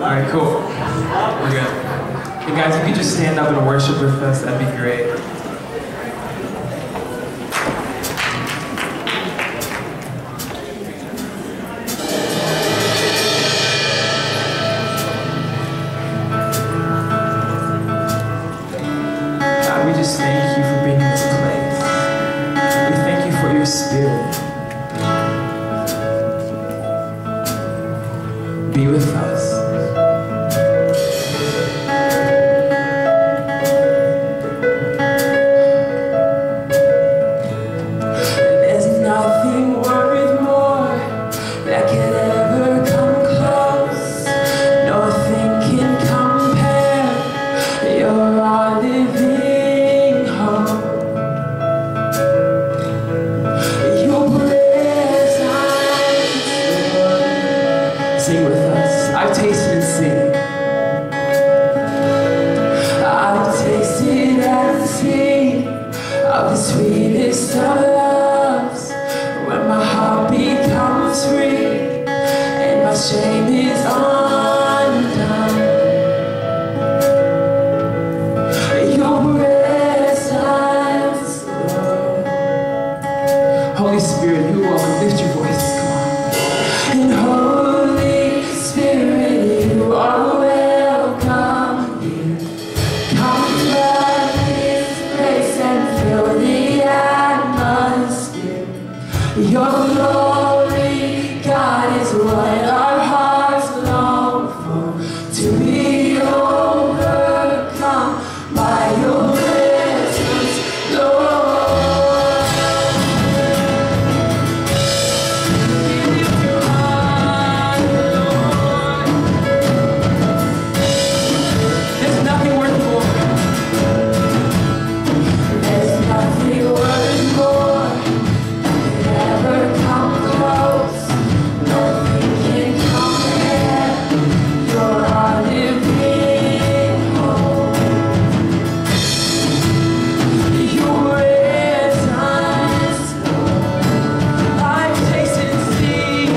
Alright, cool. We're good. Hey guys, if you could just stand up and worship with us, that'd be great. God, we just thank you for being in this place. We thank you for your spirit. Be with us. There's nothing worth more that could ever come close. Nothing can compare. You're our living hope. Your presence, sing with us. I've tasted and seen. I've tasted and seen of the sweetest of loves, when my heart becomes free and my shame is undone. Your presence, Lord. Holy Spirit, you are. Lift your voice. Come on. And Holy Spirit, you are welcome here. Come flood this place and fill the atmosphere. Your glory, God, is what our hearts long for. To be overcome by your presence, Lord. We lift you high, Lord. There's nothing worth more. There's nothing worth more that could ever come close. Nothing can compare. You're our living hope. Your presence, Lord. I've tasted and seen.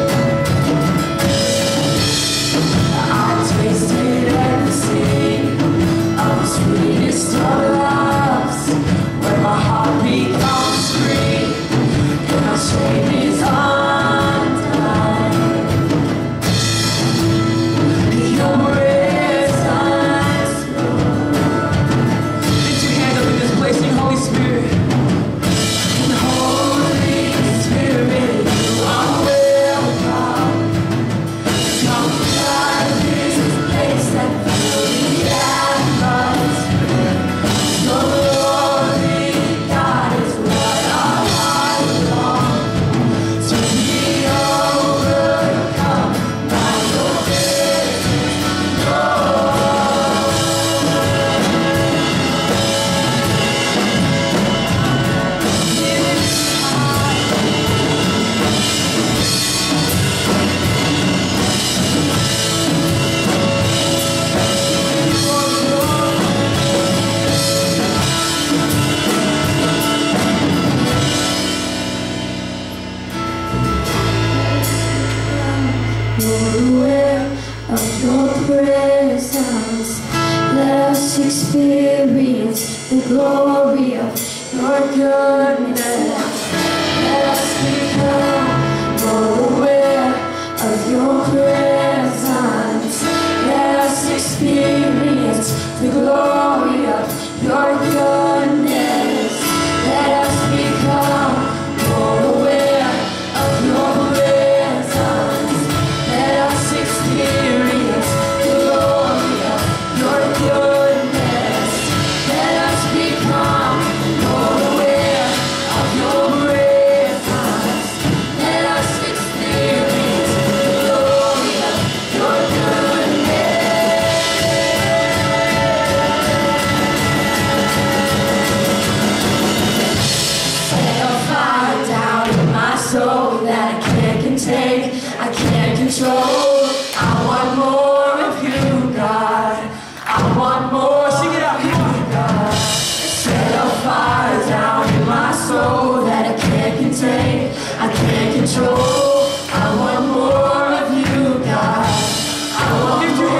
I've tasted and seen of the sweetest of loves, when my heart becomes free and my shame is undone. Your presence, Lord. Lift your hands up in this place, sing Holy Spirit. And Holy Spirit, you are welcome. Come flood this place and fill the atmosphere. Your glory, God, is what our hearts long to be overcome by your presence, Lord. We're aware of your presence. Let us experience the glory of your goodness. Let us become more aware of your presence. Let us experience the glory of your goodness. Let us become more aware of your presence. Let us experience the glory of your goodness. Let us become more aware of your presence. Let us experience the glory of your goodness. Set a fire down in my soul that I can't contain, I can't control. I want more of you, God. I want more. Sing it out, God. Set a fire down in my soul that I can't contain, I can't control. I want more of you, God. I want more.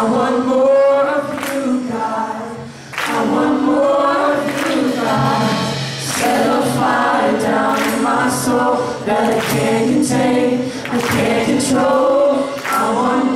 I want more of you, God. I want more of you, God. Set a fire down in my soul that I can't contain, I can't control. I want